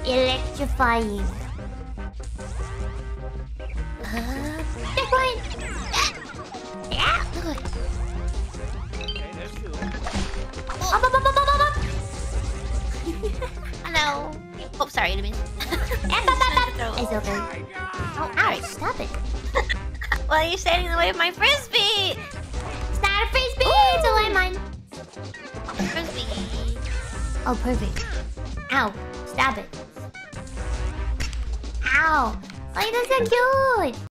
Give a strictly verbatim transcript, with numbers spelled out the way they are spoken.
Electrifying. Uh, checkpoint! Yeah! Good. Up, up, up, up, up, up, up. Hello. Oh, sorry, enemies. It's okay. Oh, ouch, stop it. Well, you're standing in the way of my frisbee. It's not a frisbee, ooh, it's a landmine. Frisbee. Oh, perfect. Ow, stop it. Ow. Oh, that's so cute.